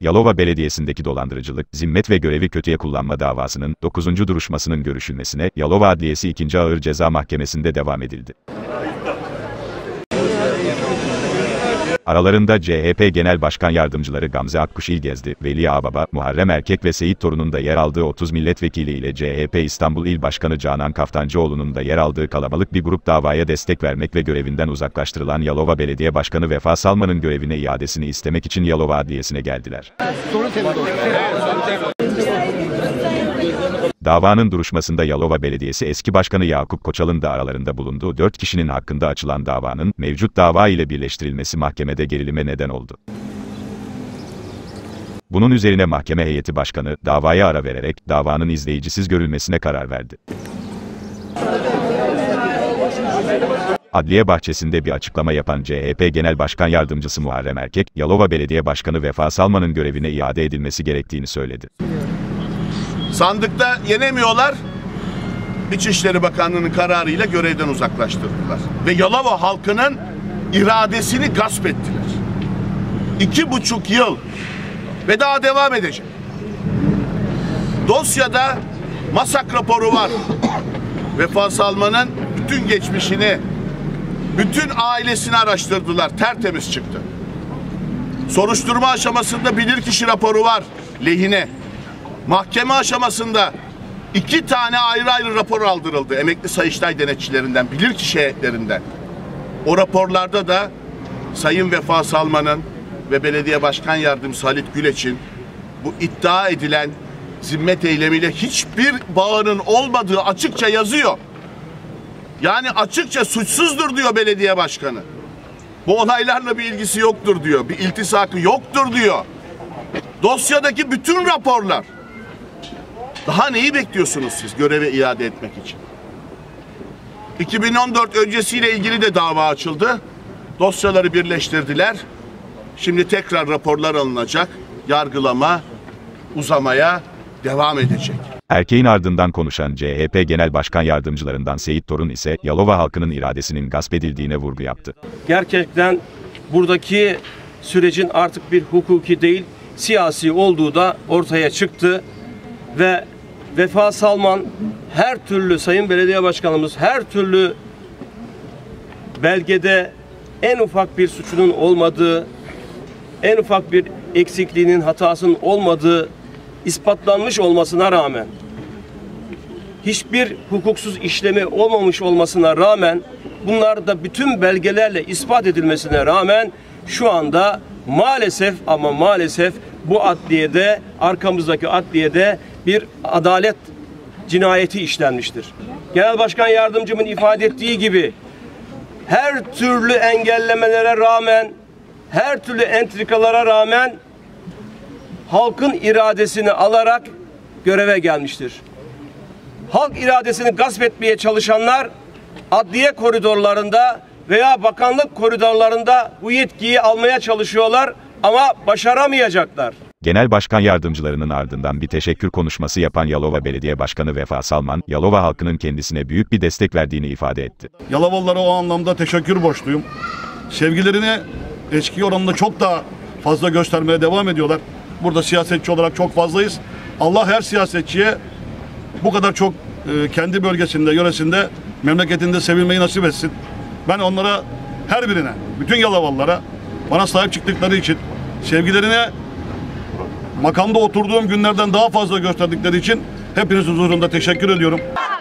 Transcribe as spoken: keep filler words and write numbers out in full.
Yalova Belediyesi'ndeki dolandırıcılık, zimmet ve görevi kötüye kullanma davasının dokuzuncu duruşmasının görüşülmesine Yalova Adliyesi ikinci Ağır Ceza Mahkemesi'nde devam edildi. Aralarında C H P Genel Başkan Yardımcıları Gamze Akkuş İlgezdi, Veli Ağbaba, Muharrem Erkek ve Seyit Torun'un da yer aldığı otuz milletvekili ile C H P İstanbul İl Başkanı Canan Kaftancıoğlu'nun da yer aldığı kalabalık bir grup davaya destek vermek ve görevinden uzaklaştırılan Yalova Belediye Başkanı Vefa Salman'ın görevine iadesini istemek için Yalova Adliyesi'ne geldiler. Davanın duruşmasında Yalova Belediyesi eski başkanı Yakup Koçal'ın da aralarında bulunduğu dört kişinin hakkında açılan davanın mevcut dava ile birleştirilmesi mahkemede gerilime neden oldu. Bunun üzerine mahkeme heyeti başkanı davaya ara vererek davanın izleyicisiz görülmesine karar verdi. Adliye bahçesinde bir açıklama yapan C H P Genel Başkan Yardımcısı Muharrem Erkek, Yalova Belediye Başkanı Vefa Salman'ın görevine iade edilmesi gerektiğini söyledi. Sandıkta yenemiyorlar, İçişleri Bakanlığı'nın kararıyla görevden uzaklaştırdılar. Ve Yalova halkının iradesini gasp ettiler. İki buçuk yıl ve daha devam edecek. Dosyada MASAK raporu var. Vefa Salman'ın bütün geçmişini, bütün ailesini araştırdılar, tertemiz çıktı. Soruşturma aşamasında bilirkişi raporu var, lehine. Mahkeme aşamasında iki tane ayrı ayrı rapor aldırıldı emekli Sayıştay denetçilerinden, bilirkişi heyetlerinden. O raporlarda da Sayın Vefa Salman'ın ve Belediye Başkan Yardımcısı Halit Güleç'in bu iddia edilen zimmet eylemiyle hiçbir bağının olmadığı açıkça yazıyor. Yani açıkça suçsuzdur diyor belediye başkanı. Bu olaylarla bir ilgisi yoktur diyor, bir iltisakı yoktur diyor. Dosyadaki bütün raporlar. Daha neyi bekliyorsunuz siz göreve iade etmek için? iki bin on dört öncesiyle ilgili de dava açıldı. Dosyaları birleştirdiler. Şimdi tekrar raporlar alınacak. Yargılama uzamaya devam edecek. Erkeğin ardından konuşan C H P Genel Başkan Yardımcılarından Seyit Torun ise Yalova halkının iradesinin gasp edildiğine vurgu yaptı. Gerçekten buradaki sürecin artık bir hukuki değil, siyasi olduğu da ortaya çıktı ve Vefa Salman her türlü, Sayın Belediye Başkanımız her türlü belgede en ufak bir suçunun olmadığı, en ufak bir eksikliğinin, hatasının olmadığı ispatlanmış olmasına rağmen, hiçbir hukuksuz işlemi olmamış olmasına rağmen, bunlar da bütün belgelerle ispat edilmesine rağmen şu anda maalesef ama maalesef bu adliyede, arkamızdaki adliyede bir adalet cinayeti işlenmiştir. Genel Başkan Yardımcımın ifade ettiği gibi her türlü engellemelere rağmen, her türlü entrikalara rağmen halkın iradesini alarak göreve gelmiştir. Halk iradesini gasp etmeye çalışanlar adliye koridorlarında veya bakanlık koridorlarında bu yetkiyi almaya çalışıyorlar ama başaramayacaklar. Genel Başkan Yardımcılarının ardından bir teşekkür konuşması yapan Yalova Belediye Başkanı Vefa Salman, Yalova halkının kendisine büyük bir destek verdiğini ifade etti. Yalovalılara o anlamda teşekkür borçluyum. Sevgilerini eski oranında çok daha fazla göstermeye devam ediyorlar. Burada siyasetçi olarak çok fazlayız. Allah her siyasetçiye bu kadar çok e, kendi bölgesinde, yöresinde, memleketinde sevilmeyi nasip etsin. Ben onlara, her birine, bütün Yalovalılara bana sahip çıktıkları için, sevgilerine makamda oturduğum günlerden daha fazla gösterdikleri için hepinizin huzurunda teşekkür ediyorum.